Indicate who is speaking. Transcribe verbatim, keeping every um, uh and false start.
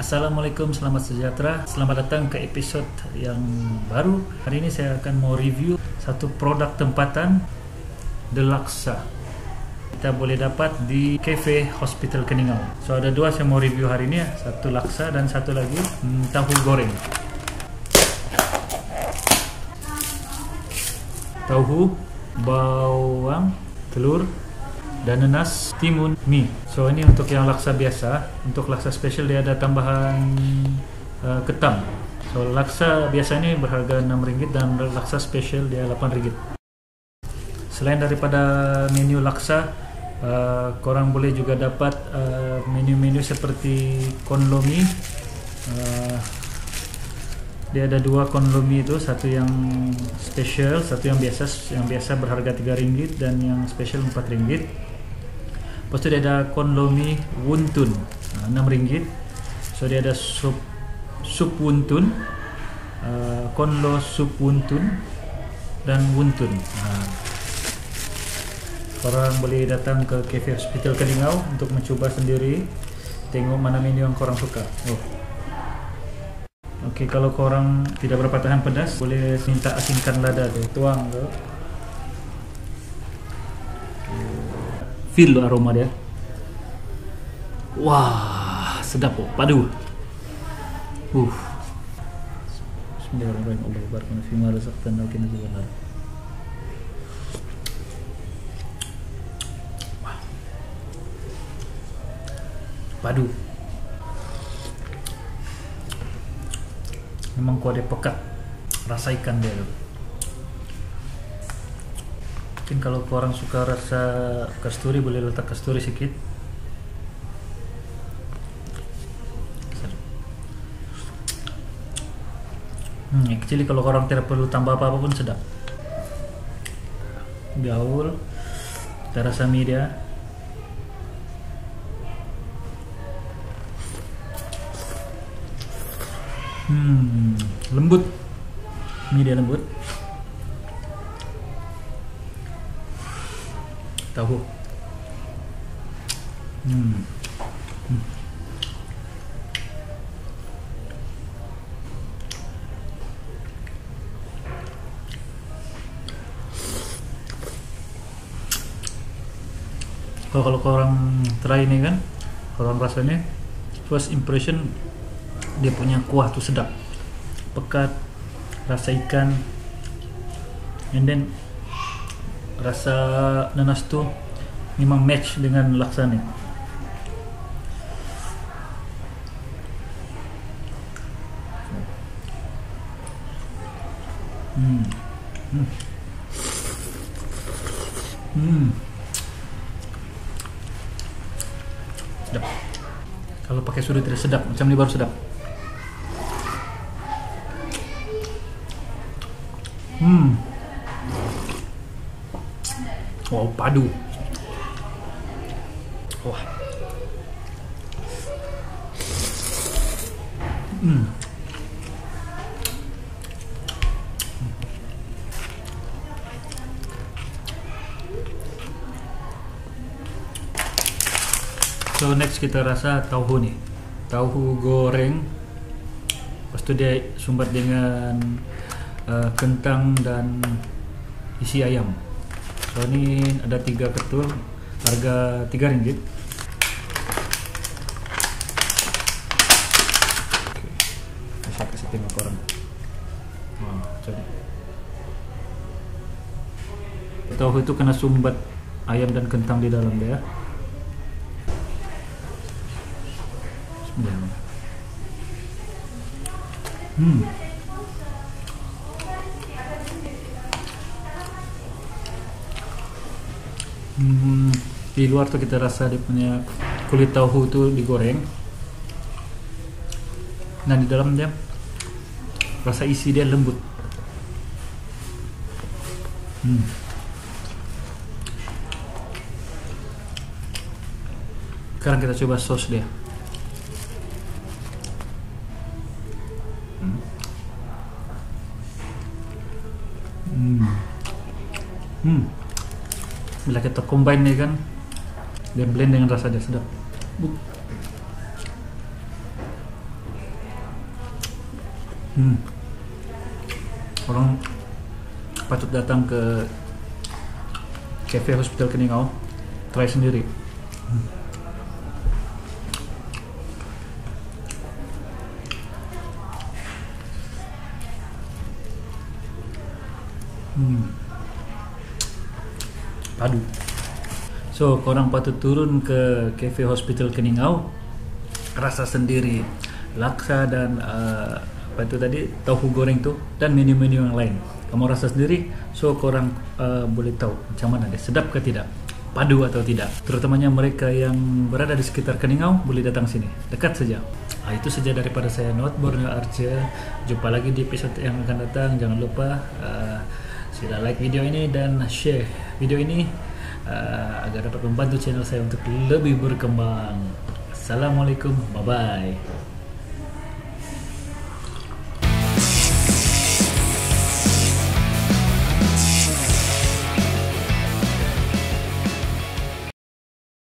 Speaker 1: Assalamualaikum, selamat sejahtera. Selamat datang ke episode yang baru. Hari ini saya akan mau review satu produk tempatan, The Laksa. Kita boleh dapat di Cafe Hospital Keningau. So ada dua saya mau review hari ini ya. Satu laksa dan satu lagi hmm, tahu goreng. Tahu, bawang, telur, dan nanas, timun, mie. So ini untuk yang laksa biasa. Untuk laksa spesial dia ada tambahan uh, ketam. So laksa biasa ini berharga enam ringgit dan laksa spesial dia delapan ringgit. Selain daripada menu laksa, uh, korang boleh juga dapat uh, menu-menu seperti konlomi. Uh, dia ada dua konlomi itu, satu yang spesial, satu yang biasa. Yang biasa berharga tiga ringgit dan yang spesial empat ringgit. Lepas tu dia ada konlomi wuntun, enam ringgit. So dia ada sup sup wuntun, uh, konlo sup wuntun dan wuntun. Uh, korang boleh datang ke Cafe Hospital Keningau untuk mencoba sendiri, tengok mana menu yang korang suka. Oh. Okey, kalau korang tidak berapa tahan pedas, boleh minta asinkan lada tu, tuang tu. Feel aroma dia. Wah, sedap oh, padu. Uh. Bismillahirrahmanirrahim. Allahu akbar. Fi ma razaqtana wa qina adzabannar. Padu. Memang kuah dia pekat. Rasa ikan dia tu. Mungkin kalau korang suka rasa kasturi, boleh letak kasturi sikit. Hmm, actually kalau korang tidak perlu tambah apa-apa pun sedap. Gaul, kita rasa mie dia. Hmm, lembut. Mie dia lembut. Tahu. Hmm. Hmm. Kalau kalau korang try ini kan, korang rasanya first impression dia punya kuah tuh sedap, pekat, rasa ikan, and then rasa nanas tu memang match dengan laksa ni. Hmm. Hmm. Hmm. Sedap. Kalau pakai sudah tidak sedap, macam ni baru sedap. Hmm. Oh, padu. Wah. Hmm. So next kita rasa tahu nih. Tahu goreng. Lepas tu dia sumbat dengan uh, kentang dan isi ayam. So ini ada tiga ketul, harga tiga ringgit. Okay. Saya kasih tengok korang. Wah, jadi tahu itu kena sumbat ayam dan kentang di dalam dia. Bismillah. Hmm. Hmm, di luar tuh kita rasa dia punya kulit tahu tuh digoreng. Nah di dalam dia rasa isi dia lembut. Hmm. Sekarang kita coba sos dia. Hmm. Hmm. Hmm. Bila kita combine nih kan, dia blend dengan rasa dia sedap. Hmm. Orang patut datang ke Cafe Hospital Keningau, try sendiri. Hmm. Hmm. Padu. So, korang patut turun ke Cafe Hospital Keningau, rasa sendiri laksa dan uh, apa itu tadi tahu goreng tuh dan menu-menu yang lain. Kamu rasa sendiri, so korang uh, boleh tahu macam mana deh, sedap ke tidak, padu atau tidak. Terutamanya mereka yang berada di sekitar Keningau boleh datang sini, dekat saja. Nah, itu saja daripada saya, Not Borneo Archer. Jumpa lagi di episode yang akan datang. Jangan lupa uh, sila like video ini dan share video ini uh, agar dapat membantu channel saya untuk lebih berkembang. Assalamualaikum, bye bye.